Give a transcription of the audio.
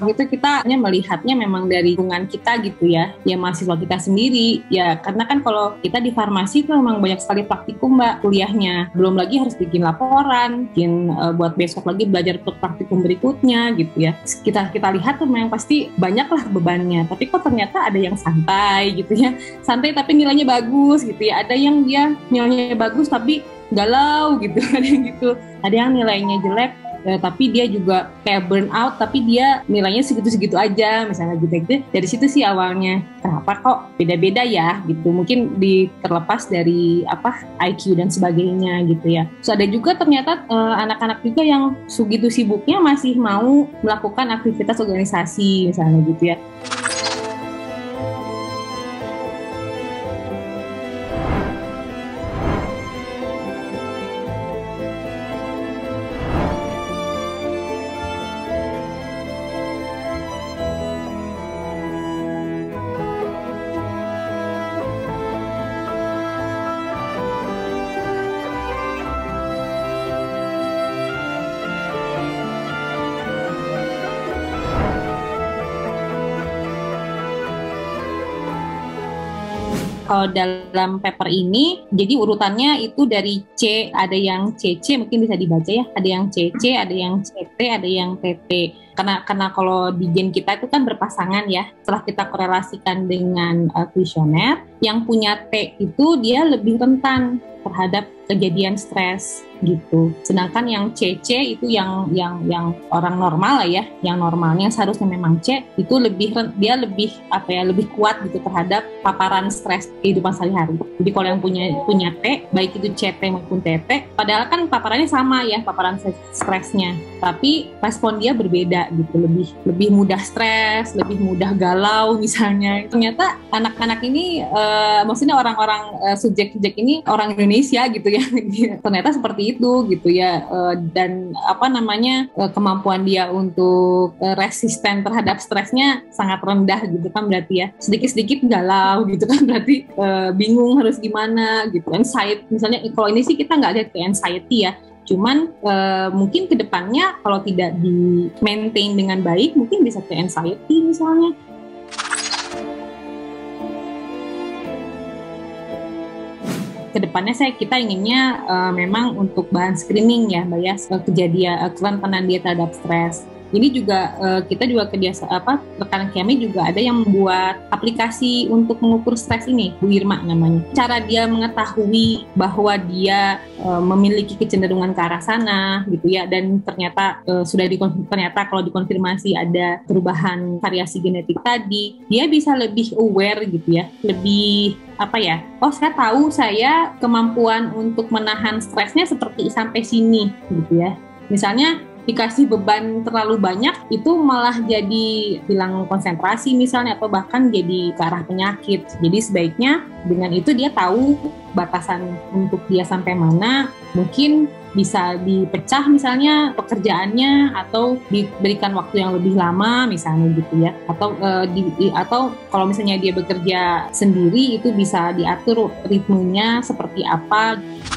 itu kita hanya melihatnya memang dari lingkungan kita gitu ya mahasiswa kita sendiri ya, karena kan kalau kita di farmasi itu memang banyak sekali praktikum Mbak kuliahnya, belum lagi harus bikin laporan, buat besok lagi belajar untuk praktikum berikutnya gitu ya. Kita lihat tuh memang pasti banyaklah bebannya, tapi kok ternyata ada yang santai gitu ya, santai tapi nilainya bagus gitu ya, ada yang dia nilainya bagus tapi galau gitu ada yang gitu, ada yang nilainya jelek tapi dia juga kayak burn out tapi dia nilainya segitu-segitu aja misalnya gitu. Dari situ sih awalnya kenapa kok beda-beda ya gitu, mungkin terlepas dari IQ dan sebagainya gitu ya. So ada juga ternyata anak-anak juga yang segitu sibuknya masih mau melakukan aktivitas organisasi misalnya gitu ya. Kalau dalam paper ini, jadi urutannya itu dari C, ada yang CC, mungkin bisa dibaca ya, ada yang CC, ada yang CT, ada yang TT. Karena kalau di gen kita itu kan berpasangan ya, setelah kita korelasikan dengan kuesioner, yang punya T itu dia lebih rentan terhadap kejadian stres gitu. Sedangkan yang CC itu yang orang normal lah ya, yang normalnya seharusnya memang C itu lebih kuat gitu terhadap paparan stres kehidupan sehari-hari. Jadi kalau yang punya T, baik itu CT maupun TT, padahal kan paparannya sama ya, paparan stresnya, tapi respon dia berbeda gitu, lebih mudah stres, lebih mudah galau misalnya. Ternyata anak-anak ini maksudnya orang-orang subjek-subjek ini orang Indonesia gitu ya. Ternyata seperti itu gitu ya, dan kemampuan dia untuk resisten terhadap stresnya sangat rendah gitu kan, berarti ya sedikit-sedikit galau gitu kan, berarti bingung harus gimana gitu. Anxiety misalnya, kalau ini sih kita nggak lihat ke anxiety ya, cuman mungkin kedepannya kalau tidak di maintain dengan baik mungkin bisa ke anxiety misalnya. Kedepannya kita inginnya memang untuk bahan screening ya Mbak ya, kejadian kerentanan dia terhadap stres. Ini juga kita juga rekan kami juga ada yang membuat aplikasi untuk mengukur stres ini, Bu Irma namanya. Cara dia mengetahui bahwa dia memiliki kecenderungan ke arah sana gitu ya, dan ternyata ternyata kalau dikonfirmasi ada perubahan variasi genetik tadi, dia bisa lebih aware gitu ya, lebih saya tahu saya kemampuan untuk menahan stresnya seperti sampai sini gitu ya. Misalnya dikasih beban terlalu banyak itu malah jadi hilang konsentrasi misalnya, atau bahkan jadi ke arah penyakit. Jadi sebaiknya dengan itu dia tahu batasan untuk dia sampai mana, mungkin bisa dipecah misalnya pekerjaannya atau diberikan waktu yang lebih lama misalnya gitu ya, atau kalau misalnya dia bekerja sendiri itu bisa diatur ritmenya seperti apa.